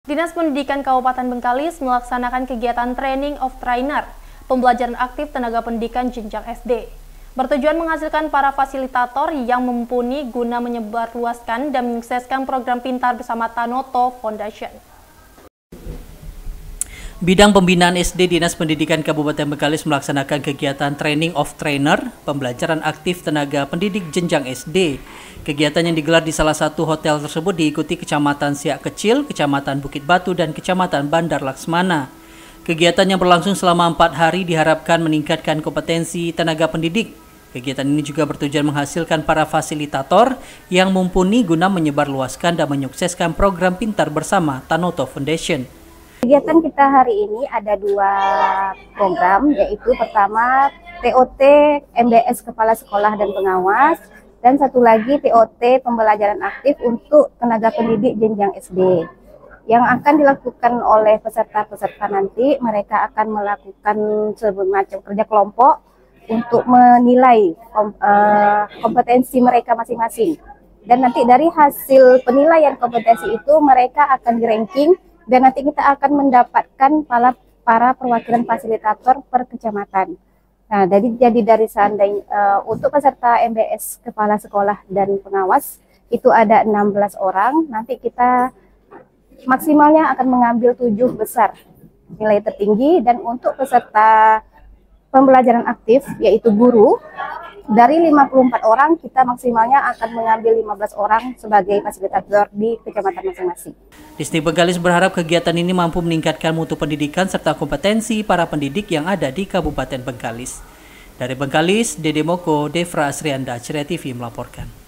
Dinas Pendidikan Kabupaten Bengkalis melaksanakan kegiatan Training of Trainer, pembelajaran aktif tenaga pendidikan jenjang SD. Bertujuan menghasilkan para fasilitator yang mumpuni guna menyebarluaskan dan menyukseskan program Pintar bersama Tanoto Foundation. Bidang Pembinaan SD Dinas Pendidikan Kabupaten Bengkalis melaksanakan kegiatan Training of Trainer, pembelajaran aktif tenaga pendidik jenjang SD. Kegiatan yang digelar di salah satu hotel tersebut diikuti Kecamatan Siak Kecil, Kecamatan Bukit Batu, dan Kecamatan Bandar Laksmana. Kegiatan yang berlangsung selama 4 hari diharapkan meningkatkan kompetensi tenaga pendidik. Kegiatan ini juga bertujuan menghasilkan para fasilitator yang mumpuni guna menyebarluaskan dan menyukseskan program Pintar bersama Tanoto Foundation. Kegiatan kita hari ini ada 2 program, yaitu pertama TOT MBS Kepala Sekolah dan Pengawas, dan satu lagi TOT Pembelajaran Aktif untuk tenaga pendidik jenjang SD. Yang akan dilakukan oleh peserta-peserta nanti, mereka akan melakukan semacam kerja kelompok untuk menilai kompetensi mereka masing-masing. Dan nanti dari hasil penilaian kompetensi itu mereka akan di-ranking, dan nanti kita akan mendapatkan para perwakilan fasilitator per kecamatan. Nah, jadi dari seandainya untuk peserta MBS Kepala Sekolah dan Pengawas itu ada 16 orang, nanti kita maksimalnya akan mengambil 7 besar nilai tertinggi, dan untuk peserta pembelajaran aktif yaitu guru, dari 54 orang kita maksimalnya akan mengambil 15 orang sebagai fasilitator di kecamatan masing-masing. Disni Bengkalis berharap kegiatan ini mampu meningkatkan mutu pendidikan serta kompetensi para pendidik yang ada di Kabupaten Bengkalis. Dari Bengkalis, Dede Moko, Devra Asrianda, Ceria TV melaporkan.